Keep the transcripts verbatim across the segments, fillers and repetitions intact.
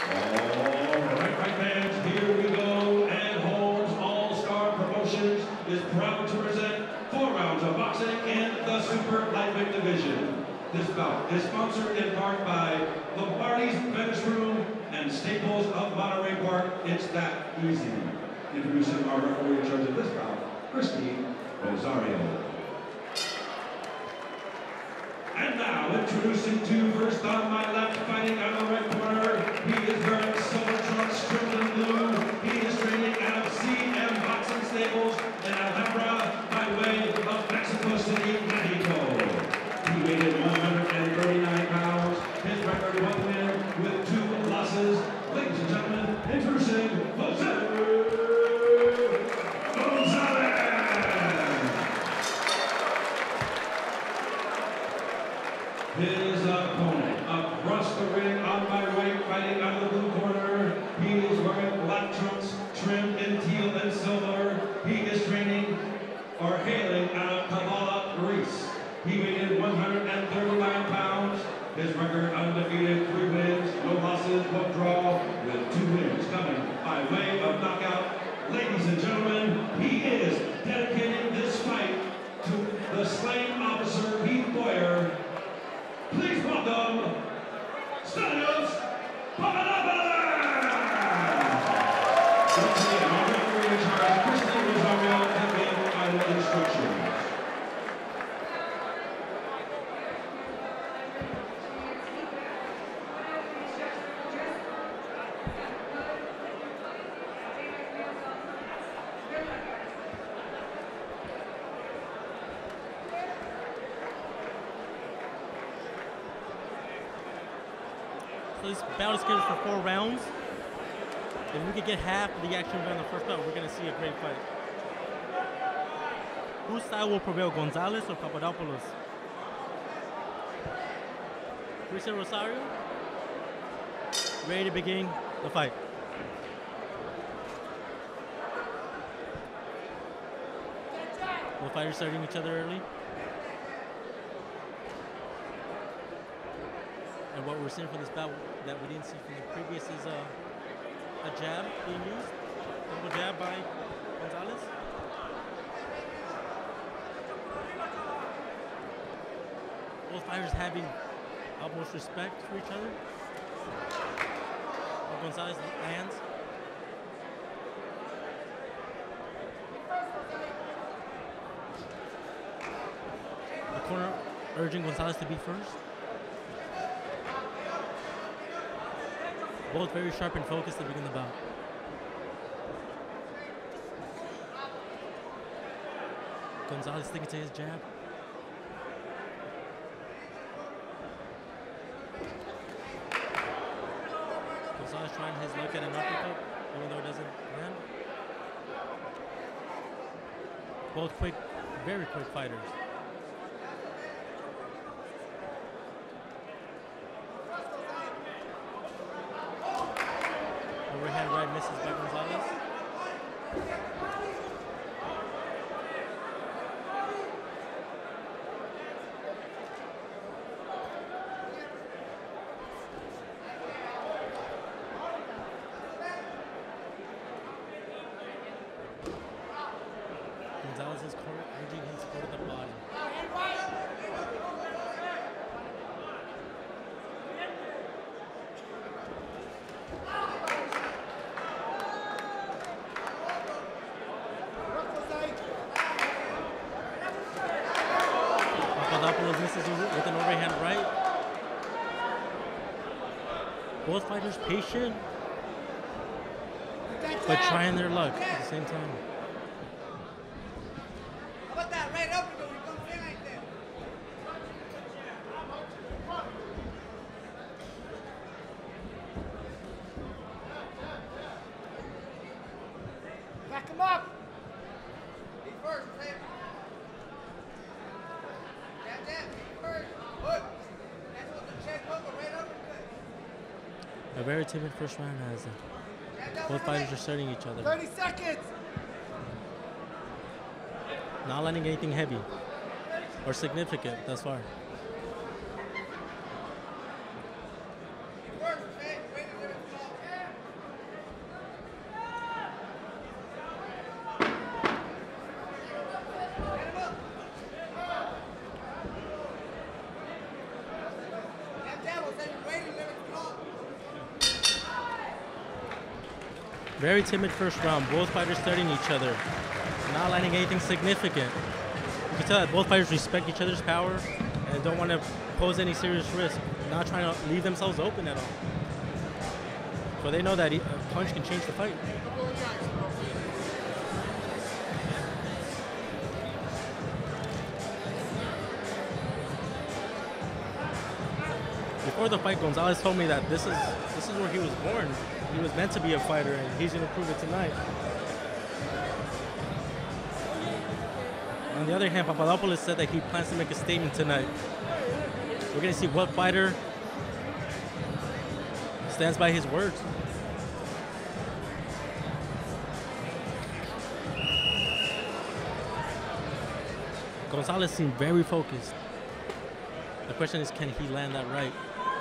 Alright, right fans, here we go. And Holmes All-Star Promotions is proud to present four rounds of boxing in the super lightweight division. This bout is sponsored in part by Lombardi's Venice Room and Staples of Monterey Park. It's that easy. Introducing our referee in charge of this bout, Christine Rosario. And now, introducing two first on my left, fighting on the right corner. He is wearing silver trunks, trimmed in blue. He is training out of C M Boxing Stables in Alhambra by way of Mexico City, Mexico. He weighed in one hundred thirty-nine pounds. His record, one win with two losses. Ladies and gentlemen, introducing Gonzales. His opponent across the ring on my right, fighting out of the blue corner. He is wearing black trunks, trimmed in teal and silver. He is training or hailing out of Kavala, Greece. He weighed in one hundred thirty-nine pounds. His record undefeated, three wins, no losses, one draw, with two wins coming by way of knockout. Ladies and gentlemen, he is dedicating this fight to the slain officer, Pete Boyer. Please welcome Stelios Papadopoulos! Once again, our referee in charge, Christine Rosario, giving final instructions. So this bout is scheduled for four rounds. If we could get half of the action in the first bout, we're going to see a great fight. Whose style will prevail, Gonzales or Papadopoulos? Christian Rosario, ready to begin the fight. Both fighters starting each other early. And what we're seeing from this bout that we didn't see from the previous is a, a jab being used. Double jab by Gonzales. Both fighters having utmost respect for each other. But Gonzales lands. The corner urging Gonzales to be first. Both very sharp and focused to begin the bout. Gonzales sticking to his jab. Gonzales trying his luck at an uppercut, even though it doesn't land. Both quick, very quick fighters. Overhand right misses by Gonzales. Gonzales is urging him to go to the body. Papadopoulos misses with an overhand right. Both fighters patient, but trying their luck at the same time. Back him up! Be first, man. Jab, jab, be first. Hook. That's what the check hook or right uppercut. A very timid first round as uh, both fighters are starting each other. thirty seconds! Not landing anything heavy or significant thus far. Be first, man. Wait a minute. Very timid first round. Both fighters studying each other, not landing anything significant. You can tell that both fighters respect each other's power and don't want to pose any serious risk, not trying to leave themselves open at all. But they know that a punch can change the fight. Before the fight, Gonzales told me that this is this is where he was born. He was meant to be a fighter, and he's going to prove it tonight. On the other hand, Papadopoulos said that he plans to make a statement tonight. We're going to see what fighter stands by his words. Gonzales seemed very focused. The question is, can he land that right?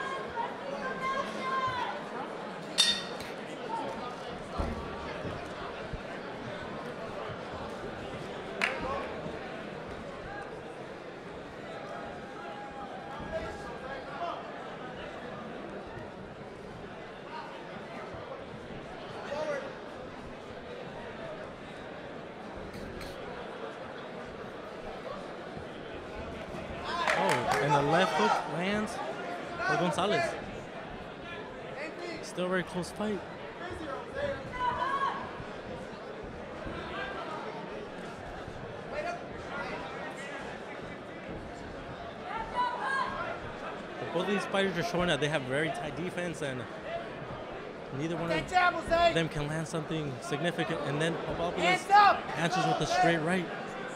And the left hook lands for Gonzales. Still a very close fight. But both of these fighters are showing that they have very tight defense, and neither one of them can land something significant. And then Papadopoulos answers with a straight right.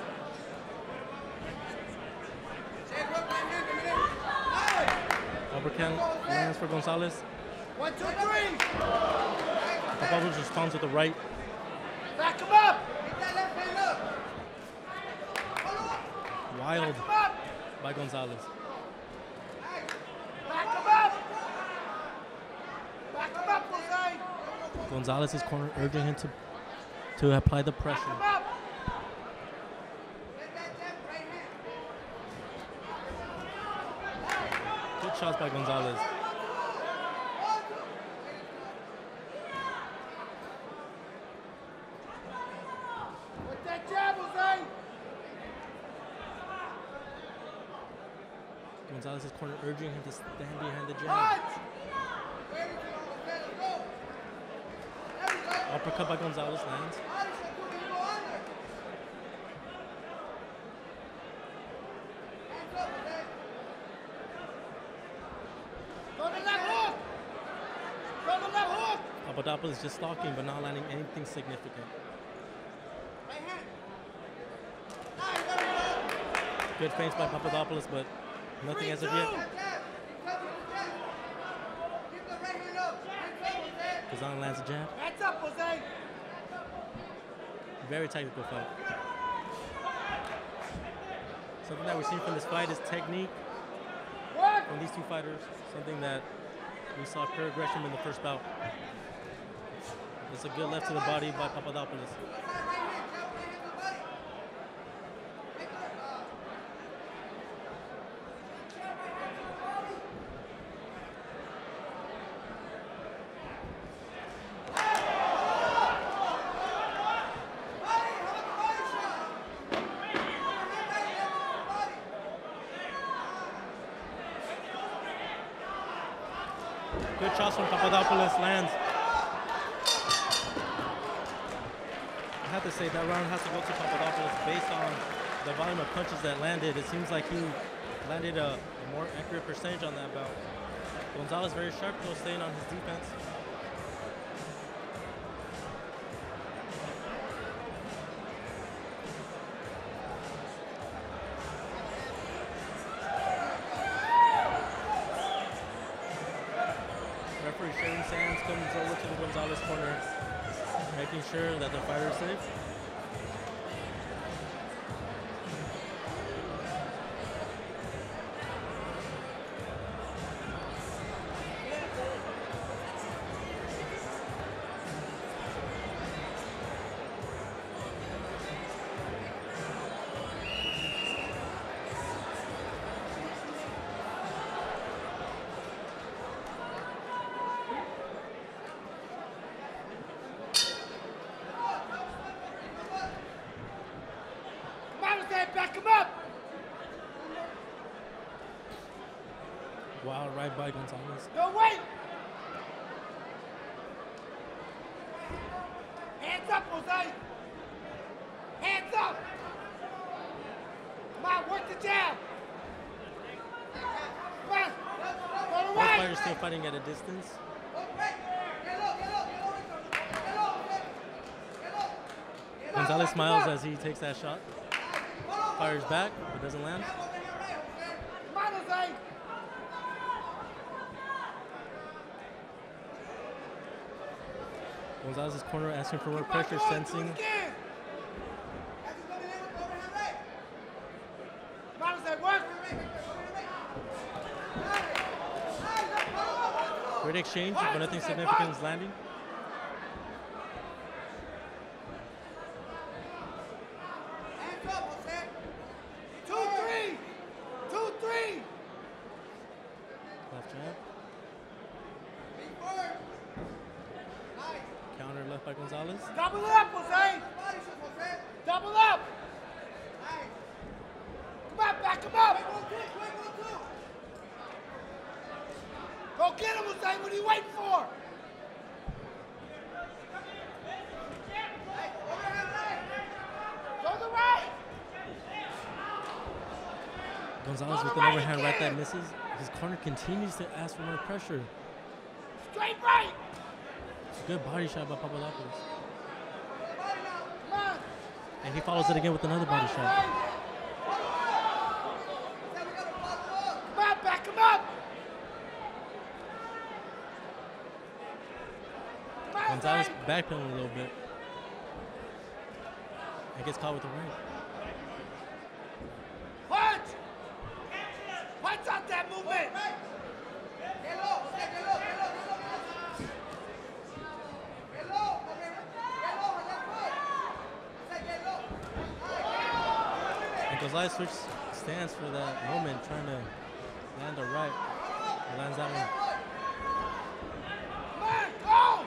Uppercut lands for Gonzales. One, two, three. Papadopoulos responds with the right. Back him up. Get that left hand up. Wild by Gonzales. Back him up. Back him up, Jose. Gonzales' corner urging him to, to apply the pressure. Back him up. Get that left right hand. Good shots by Gonzales. With that jab, Jose. Gonzales' corner urging him to stand behind the jab. Punch. Uppercut by Gonzales lands. Papadopoulos just stalking but not landing anything significant. Good feints by Papadopoulos, but nothing as of yet. Gonzales lands a jab. Hands up, Jose. Very technical fight. Something that we're seeing from this fight is technique from these two fighters. Something that we saw pure aggression in the first bout. It's a good left to the body by Papadopoulos. Good shots from Papadopoulos lands. I have to say that round has to go to Papadopoulos based on the volume of punches that landed. It seems like he landed a, a more accurate percentage on that bout. Gonzales very sharp though, staying on his defense. Referee Sharon Sands comes over to the Gonzales corner, making sure that the fighter is safe. him up. Wild right by Gonzales. Don't wait. Hands up, Jose. Hands up. Come on, work the jab. Come on. Go to Both right. fighters still fighting at a distance. Gonzales smiles as he takes that shot. Fires back, but doesn't land. Come on, Jose. Gonzales' corner asking for more Come on, pressure, come on, sensing. do it again. Come on, Jose, work. Great exchange, but nothing significant is landing. Hands up, Jose. Two, three. Two, three. Left jab. Counter left by Gonzales. Double up, Jose. Double up. Come on, back him up. Go get him, Jose. What are you waiting for? Go to the right. Gonzales with an overhand right that misses. His corner continues to ask for more pressure. Straight right. Good body shot by Papadopoulos. Come on. And he follows it again with another body shot. Come on, back him up. Come on, Gonzales Jose. backpedaling a little bit. And gets caught with the right. Punch. Punch out that movement. And Gonzales switched stance for that moment, trying to land a right. He lands that one. Come on, go.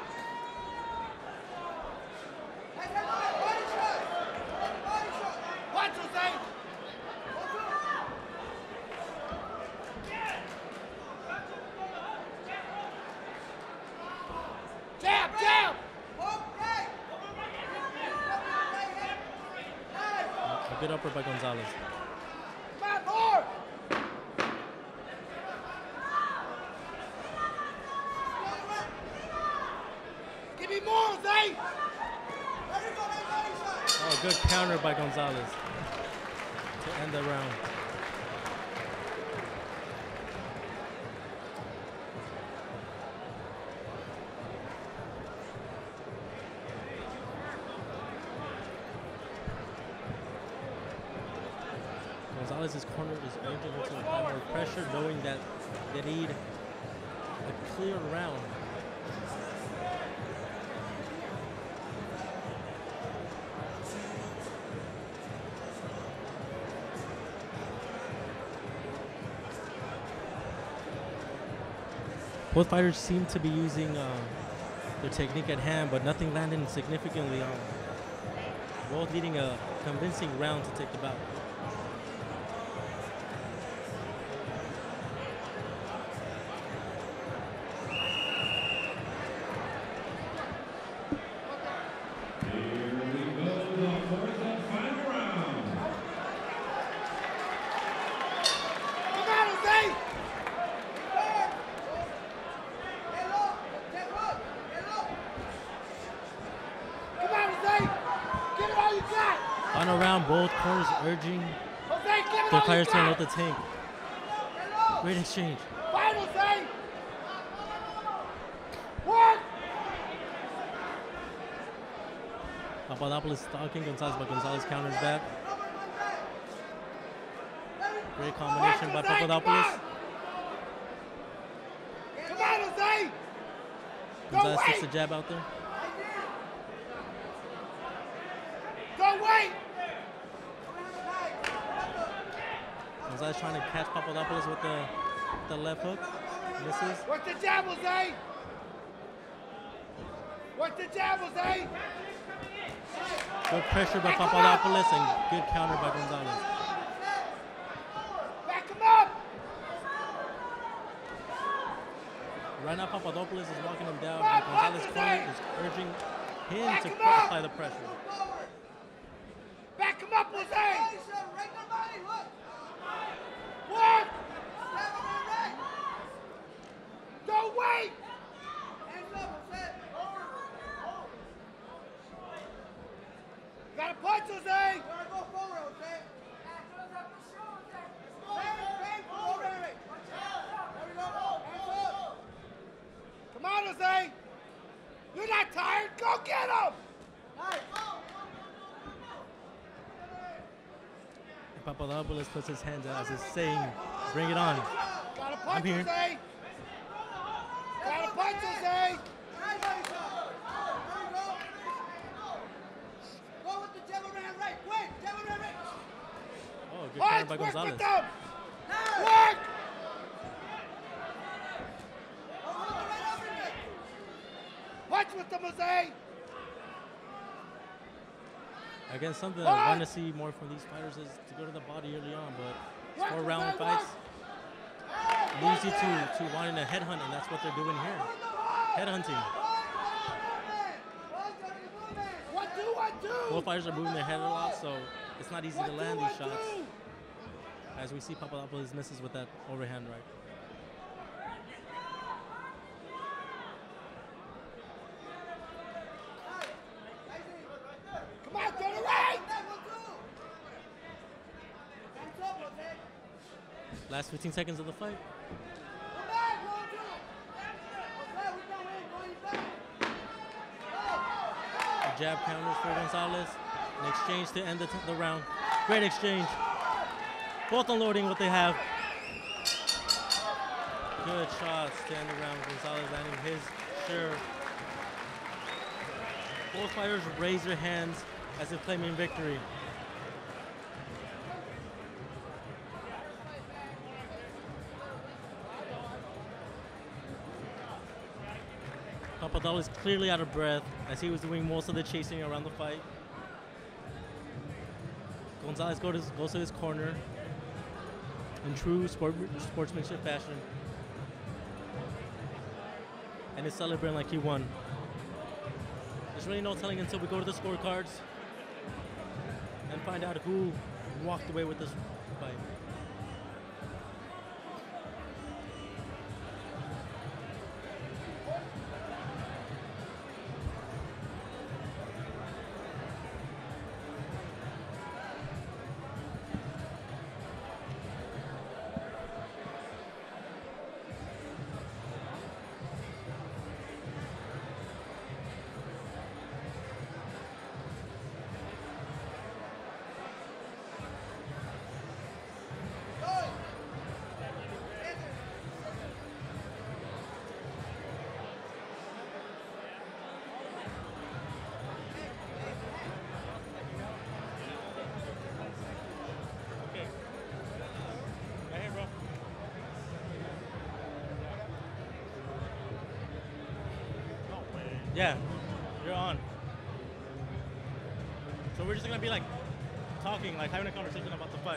Punch, Jose. Jab, jab. A good upper by Gonzales. Come on, more. Give me more, Jose. Oh, good counter by Gonzales to end the round. Gonzales' corner is urging him to apply more pressure, knowing that they need a clear round. Both fighters seem to be using uh, their technique at hand, but nothing landing significantly on. Both leading a convincing round to take the bout. Here we go, the fourth and final round. Come on, Jose. Come on, Jose. Give it all you got. Final round, both corners urging Jose, give it their all you fighters to unload got. the tank. Great exchange. Fight, Jose. Work. Papadopoulos stalking Gonzales, but Gonzales counters back. Great combination by Work, Jose, Papadopoulos. Come on, Come on, Jose. Gonzales Don't sticks wait. the jab out there. Don't wait. Gonzales trying to catch Papadopoulos with the, the left hook. Misses. Work the jab, Jose. Work the jab, Jose. Good pressure by Papadopoulos and good counter by Gonzales. Right now, Papadopoulos is walking him down, and Gonzales' corner is urging him to apply the pressure. Back him up, Jose! Work! Don't wait! You gotta punch, Jose! You gotta go forward, Jose! Come on, Jose! You're not tired? Go get him! And Papadopoulos puts his hands out as he's saying, bring it on. Gotta punch, I'm here. Jose! Gotta punch, Jose! Go with the devil man right, quick! Devil man right! Oh, good counter Punch! by Work Gonzales. with them! Work! Punch with them, Jose! Again, something I want to see more from these fighters is to go to the body early on, but four round fights leads you to, to wanting to headhunt, and that's what they're doing here. Headhunting. What do I do? Both fighters are moving their head a lot, so it's not easy What to land do I these shots. do? As we see Papadopoulos misses with that overhand right. Come on, go to right! Last fifteen seconds of the fight. A jab counters for Gonzales. An exchange to end the, t the round. Great exchange. Both unloading what they have. Good shots to end the round. Gonzales landing his share. Both fighters raise their hands as if claiming victory. Papadopoulos clearly out of breath as he was doing most of the chasing around the fight. Gonzales go to, goes to his corner in true sport, sportsmanship fashion and is celebrating like he won. There's really no telling until we go to the scorecards and find out who walked away with this fight. Yeah, you're on. So we're just gonna be like talking, like having a conversation about the fight.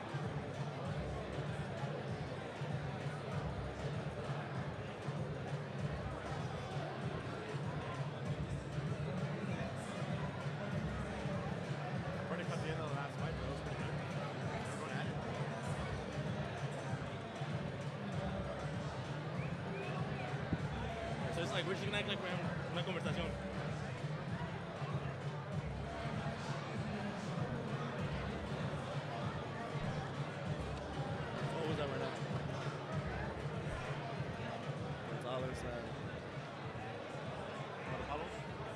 Already cut the end of the last fight, but it was pretty good. We're going at it. So it's like we're just gonna act like we're having una conversación. What was that right now? Gonzales and Papadopoulos.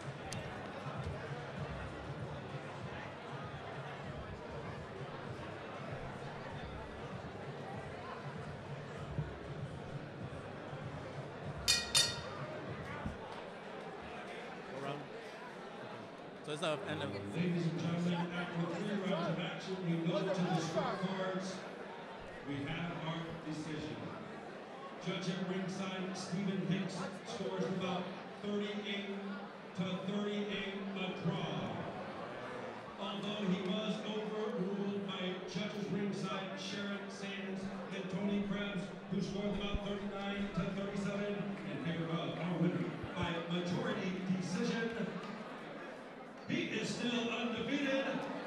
Around. So it's the end of Ladies and gentlemen, after three rounds of action, we go to the scorecards. We have our decision. Judge at ringside, Stephen Hicks, scores about thirty-eight to thirty-eight, a draw. although he was overruled by judges ringside Sharon Sands and Tony Krebs, who scored the bout thirty-nine to thirty-seven in favor of our winner by majority decision. He is still undefeated.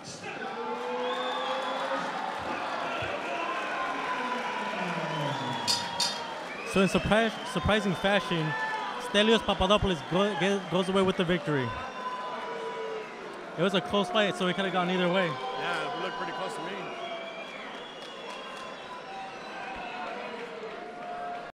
So in surprise, surprising fashion, Stelios Papadopoulos go, get, goes away with the victory. It was a close fight, so it could have gone either way. Yeah, it looked pretty close to me.